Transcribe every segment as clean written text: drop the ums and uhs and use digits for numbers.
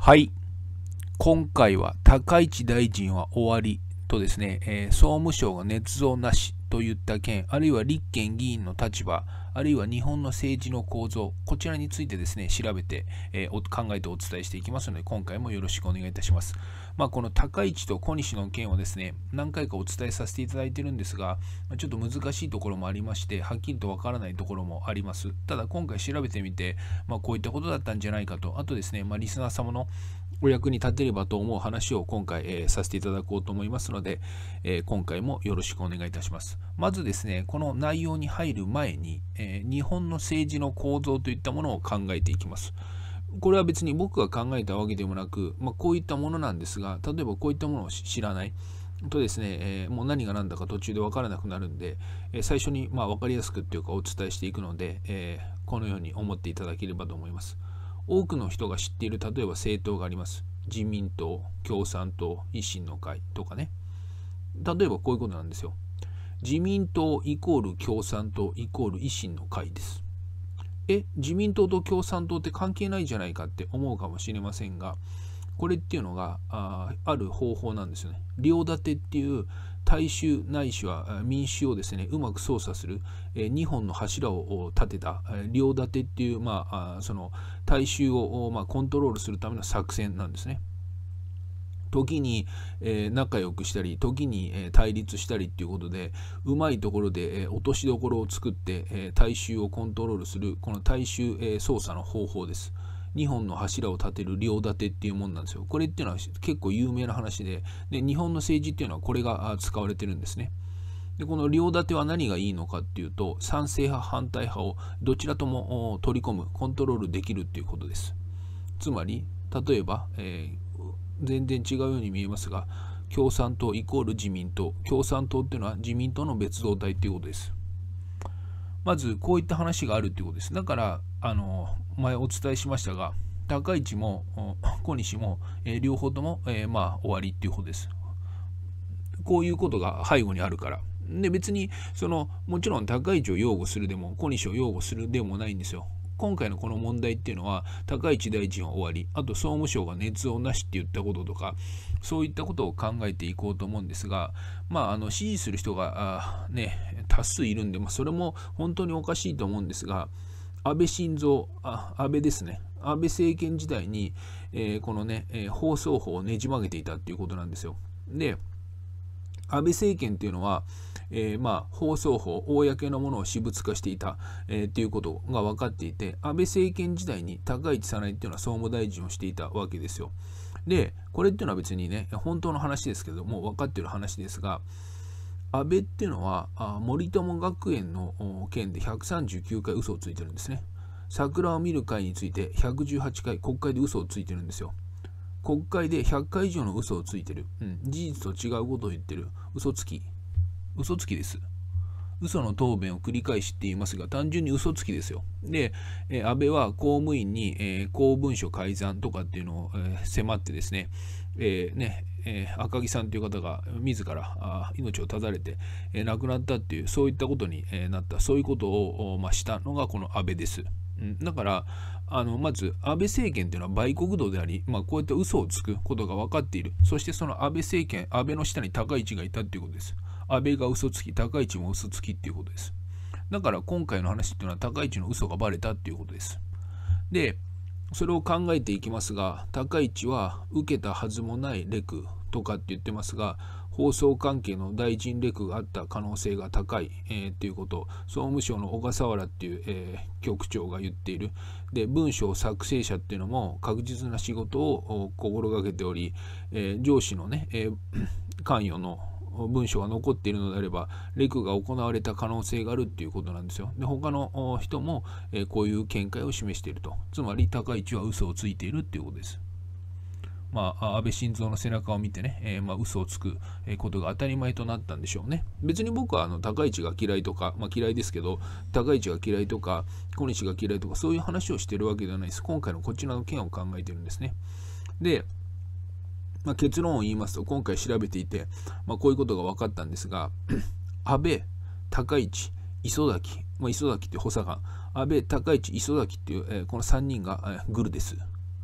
はい。今回は高市大臣は終わりとですね、総務省が捏造なしといった件、あるいは立憲議員の立場、あるいは日本の政治の構造、こちらについてですね、調べて、考えてお伝えしていきますので、今回もよろしくお願いいたします。この高市と小西の件をですね、何回かお伝えさせていただいているんですが、ちょっと難しいところもありまして、はっきりとわからないところもあります。ただ今回調べてみて、こういったことだったんじゃないかと、あとですね、リスナー様のお役に立てればと思う話を今回、させていただこうと思いますので、今回もよろしくお願いいたします。まずですね、この内容に入る前に、日本の政治の構造といったものを考えていきます。これは別に僕が考えたわけでもなく、こういったものなんですが、例えばこういったものを知らないとですね、もう何が何だか途中で分からなくなるんで、最初に分かりやすくっていうかお伝えしていくので、このように思っていただければと思います。多くの人が知っている例えば政党があります。自民党、共産党、維新の会とかね。例えばこういうことなんですよ。自民党イコール共産党イコール維新の会です。自民党と共産党って関係ないじゃないかって思うかもしれませんが、これっていうのがある方法なんですよね。両立てっていう大衆ないしは民衆をですねうまく操作する2本の柱を立てた両立てっていう、その大衆をコントロールするための作戦なんですね。時に、仲良くしたり時に、対立したりっていうことでうまいところで、落としどころを作って、大衆をコントロールするこの大衆、操作の方法です。2本の柱を立てる両立てっていうもんなんですよ。これっていうのは結構有名な話で、日本の政治っていうのはこれが使われてるんですね。でこの両立ては何がいいのかっていうと、賛成派反対派をどちらとも取り込むコントロールできるっていうことです。つまり例えば、全然違うように見えますが、共産党イコール自民党、共産党っていうのは自民党の別動隊っていうことです。まずこういった話があるっていうことです。だから前お伝えしましたが、高市も小西も、両方とも、終わりっていうことです。こういうことが背後にあるから。で別にもちろん高市を擁護するでも小西を擁護するでもないんですよ。今回のこの問題っていうのは高市大臣は終わり、あと総務省が捏造なしって言ったこととか、そういったことを考えていこうと思うんですが、支持する人が多数いるんで、それも本当におかしいと思うんですが、安倍晋三、安倍ですね、安倍政権時代に、この放送法をねじ曲げていたっていうことなんですよ。で安倍政権というのは、放送法、公のものを私物化していた、ということが分かっていて、安倍政権時代に高市早苗というのは総務大臣をしていたわけですよ。で、これっていうのは別にね、本当の話ですけども、分かっている話ですが、安倍っていうのは森友学園の件で139回嘘をついてるんですね。桜を見る会について118回国会で嘘をついてるんですよ。国会で100回以上の嘘をついてる、事実と違うことを言ってる嘘つきです。嘘の答弁を繰り返しって言いますが、単純に嘘つきですよ。で、安倍は公務員に、公文書改ざんとかっていうのを、迫ってですね、赤木さんという方が自ら命を絶たれて、亡くなったっていうそういったことに、なった、そういうことを、したのがこの安倍です。だからまず安倍政権というのは売国道であり、こういった嘘をつくことが分かっている。そしてその安倍政権、安倍の下に高市がいたということです。安倍が嘘つき、高市も嘘つきっていうことです。だから今回の話っていうのは高市の嘘がバレたっていうことです。でそれを考えていきますが、高市は受けたはずもないレクとかって言ってますが、放送関係の大臣レクがあった可能性が高い、っていうことを総務省の小笠原っていう、局長が言っている。で文章作成者っていうのも確実な仕事を心がけており、上司のね、関与の文章が残っているのであればレクが行われた可能性があるっていうことなんですよ。で他の人もこういう見解を示していると。つまり高市は嘘をついているっていうことです。安倍晋三の背中を見てね、嘘をつくことが当たり前となったんでしょうね。別に僕は高市が嫌いとか、嫌いですけど、高市が嫌いとか小西が嫌いとかそういう話をしているわけではないです。今回のこちらの件を考えているんですね。で結論を言いますと、今回調べていて、こういうことが分かったんですが、安倍、高市、磯崎、磯崎っていう補佐官、安倍、高市、磯崎っていう、この3人が、グルです。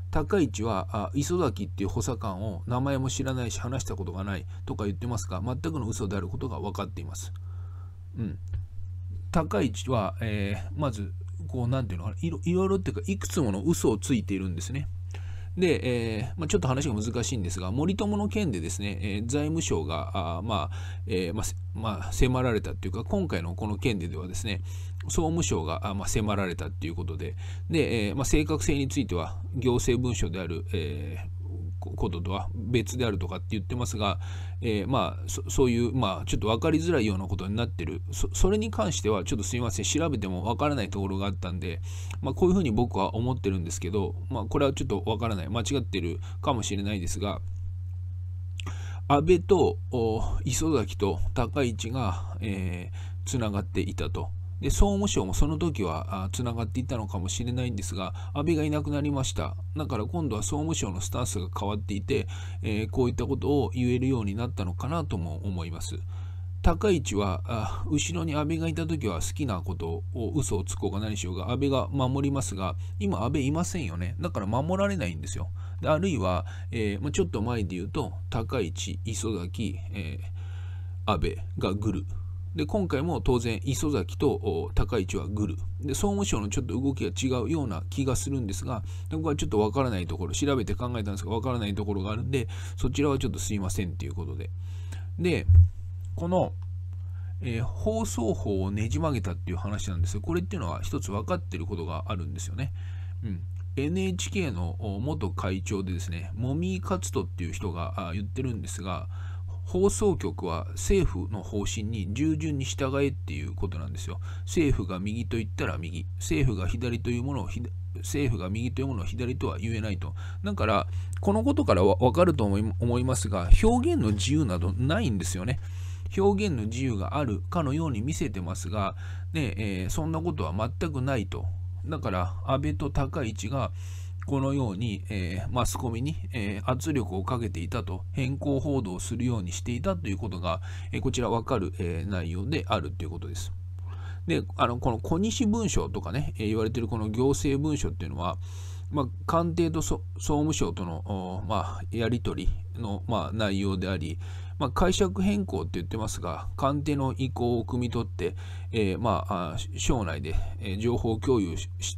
高市は磯崎っていう補佐官を名前も知らないし話したことがないとか言ってますが、全くの嘘であることが分かっています。高市は、まずこうなんていうのかな、いろいろっていうかいくつもの嘘をついているんですね。で、ちょっと話が難しいんですが、森友の件でですね、財務省が迫られたっていうか、今回のこの件ではですね、総務省が迫られたっていうことで、正確性については行政文書である、こととは別であるとかって言ってますが、そういう、ちょっと分かりづらいようなことになってる。それに関してはちょっとすみません、調べても分からないところがあったんで、こういうふうに僕は思ってるんですけど、これはちょっと分からない、間違ってるかもしれないですが、安倍と磯崎と高市がつながっていたと。で総務省もその時はつながっていたのかもしれないんですが、安倍がいなくなりました。だから今度は総務省のスタンスが変わっていて、こういったことを言えるようになったのかなとも思います。高市は後ろに安倍がいた時は好きなことを嘘をつこうが何しようが安倍が守りますが、今安倍いませんよね。だから守られないんですよ。であるいは、ちょっと前で言うと高市、磯崎、安倍がグルで、今回も当然磯崎と高市はグルで、総務省のちょっと動きが違うような気がするんですが、ここはちょっとわからないところ、調べて考えたんですがわからないところがあるんで、そちらはちょっとすいませんということで。で、この、放送法をねじ曲げたっていう話なんですよ。これっていうのは一つ分かっていることがあるんですよね。NHK の元会長でですね、茂木克人っていう人が言ってるんですが、放送局は政府の方針に従順に従えっていうことなんですよ。政府が右と言ったら右、政府が左というものを政府が右というものを左とは言えないと。だからこのことから分かると思いますが、表現の自由などないんですよね。表現の自由があるかのように見せてますが、そんなことは全くないと。だから安倍と高市がこのように、マスコミに、圧力をかけていたと、変更報道をするようにしていたということが、こちら分かる、内容であるということです。で、この小西文書とかね、言われているこの行政文書っていうのは、官邸と総務省との、やり取りの、内容であり、解釈変更って言ってますが、官邸の意向を汲み取って、省内で、情報共有して、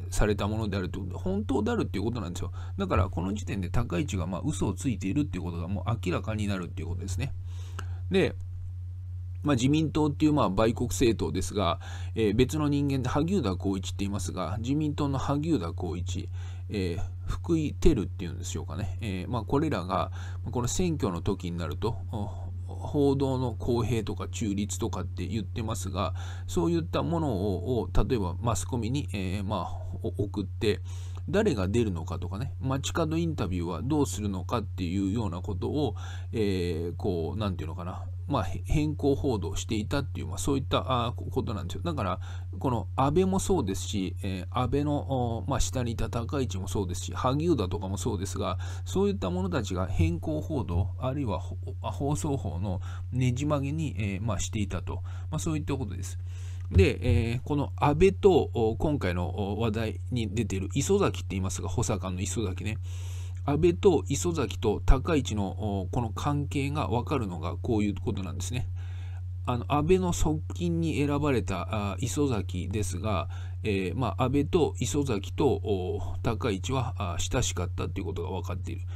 されたものであるということで、本当であるっていうことなんですよ。だからこの時点で高市が嘘をついているっていうことがもう明らかになるっていうことですね。で、自民党っていう売国政党ですが、別の人間で萩生田光一って言いますが、自民党の萩生田光一、福井照っていうんでしょうかね、これらがこの選挙の時になると報道の公平とか中立とかって言ってますが、そういったものを例えばマスコミに、送って誰が出るのかとかね、街角インタビューはどうするのかっていうようなことを、こうなんていうのかな、変更報道していたっていう、そういったことなんですよ。だからこの安倍もそうですし、安倍の、下にいた高市もそうですし、萩生田とかもそうですが、そういった者たちが変更報道あるいは放送法のねじ曲げに、していたと、そういったことです。で、この安倍と今回の話題に出ている磯崎って言いますが、補佐官の磯崎ね、安倍と磯崎と高市のこの関係が分かるのがこういうことなんですね。安倍の側近に選ばれた磯崎ですが、安倍と磯崎と高市は親しかったということが分かっている。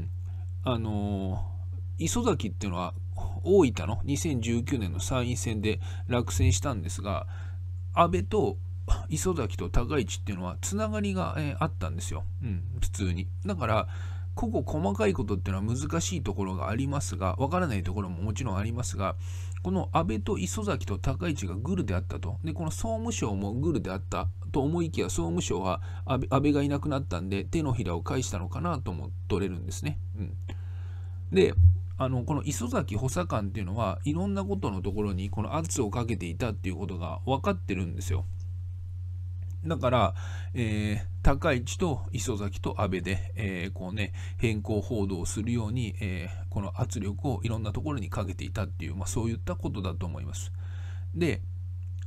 磯崎っていうのは大分の2019年の参院選で落選したんですが、安倍と磯崎と高市っていうのはつながりが、あったんですよ、普通に。だから個々細かいことっていうのは難しいところがありますが、わからないところももちろんありますが、この安倍と磯崎と高市がグルであったと。で、この総務省もグルであったと思いきや、総務省は安倍がいなくなったんで手のひらを返したのかなとも取れるんですね。で、この磯崎補佐官っていうのはいろんなことのところにこの圧をかけていたっていうことが分かってるんですよ。だから、高市と磯崎と安倍で、変更報道をするように、この圧力をいろんなところにかけていたっていう、そういったことだと思います。で、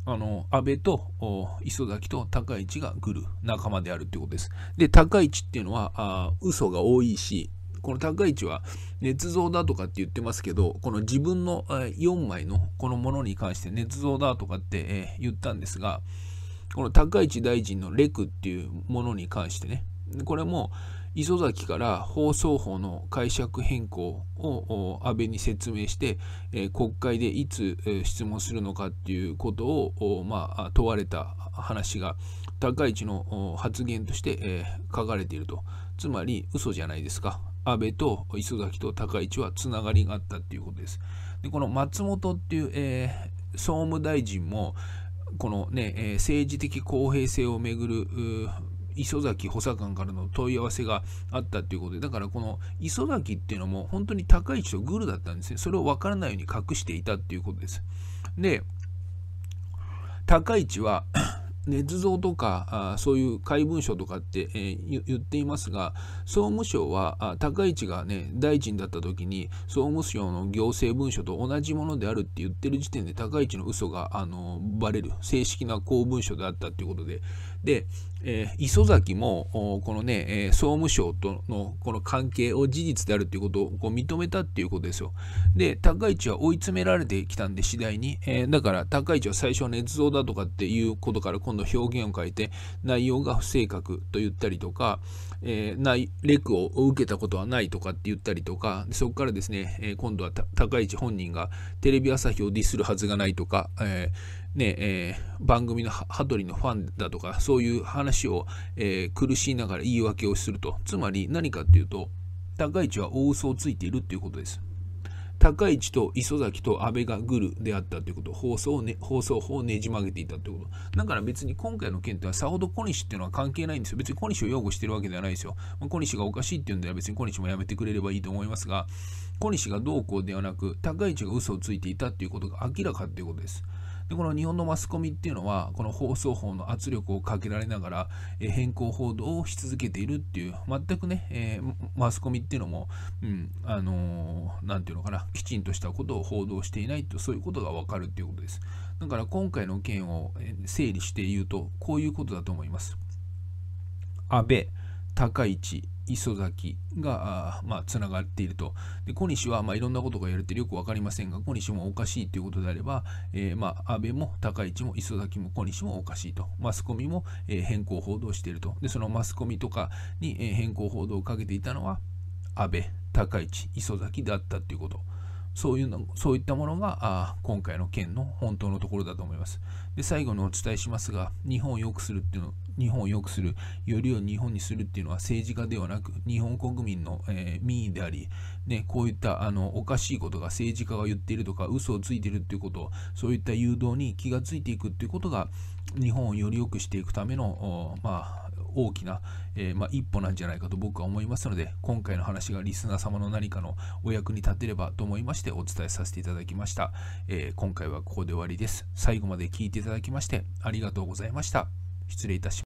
安倍と磯崎と高市がグル仲間であるということです。で、高市っていうのは嘘が多いし、この高市は捏造だとかって言ってますけど、この自分の4枚のこのものに関して捏造だとかって言ったんですが、この高市大臣のレクっていうものに関してね、これも磯崎から放送法の解釈変更を安倍に説明して、国会でいつ質問するのかっていうことを問われた話が高市の発言として書かれていると。つまり嘘じゃないですか。安倍と磯崎と高市はつながりがあったっていうことです。で、この松本っていう、総務大臣もこのね、政治的公平性をめぐる磯崎補佐官からの問い合わせがあったということで、だからこの磯崎っていうのも本当に高市とグルだったんですね。それを分からないように隠していたっていうことです。で、高市は捏造とかそういう怪文書とかって、言っていますが、総務省は高市がね大臣だった時に総務省の行政文書と同じものであるって言ってる時点で高市の嘘がバレる正式な公文書であったっていうことで、磯崎もこのね、総務省とのこの関係を事実であるということを認めたっていうことですよ。で、高市は追い詰められてきたんで次第に、だから高市は最初は捏造だとかっていうことから今度表現を変えて内容が不正確と言ったりとか、レクを受けたことはないとかって言ったりとか、そこからですね、今度は高市本人がテレビ朝日をディスるはずがないとか、番組の羽鳥のファンだとかそういう話を、苦しいながら言い訳をすると。つまり何かっていうと、高市は大嘘をついているっていうことです。高市と磯崎と安倍がグルであったということ、放送法をねじ曲げていたということ。だから別に今回の件とはさほど小西っていうのは関係ないんですよ。別に小西を擁護してるわけではないですよ。小西がおかしいっていうんでは別に小西もやめてくれればいいと思いますが、小西がどうこうではなく、高市が嘘をついていたっていうことが明らかということです。で、この日本のマスコミっていうのはこの放送法の圧力をかけられながら変更報道をし続けているっていう、全くね、マスコミっていうのも、なんていうのかな、きちんとしたことを報道していないと、そういうことがわかるっていうことです。だから今回の件を整理して言うとこういうことだと思います。安倍、高市、磯崎がつながっていると。で、小西はいろんなことが言われてよく分かりませんが、小西もおかしいということであれば、安倍も高市も磯崎も小西もおかしいと。マスコミも変更報道していると。で、そのマスコミとかに変更報道をかけていたのは安倍、高市、磯崎だったということ。そういったものが今回の件の本当のところだと思います。で、最後にお伝えしますが、日本を良くする、よりを日本にするっていうのは政治家ではなく、日本国民の、民意であり、ね、こういったおかしいことが政治家が言っているとか、嘘をついているっていうこと、そういった誘導に気がついていくっていうことが、日本をより良くしていくための大きな、一歩なんじゃないかと僕は思いますので、今回の話がリスナー様の何かのお役に立てればと思いましてお伝えさせていただきました。今回はここで終わりです。最後まで聞いていただきましてありがとうございました。失礼いたします。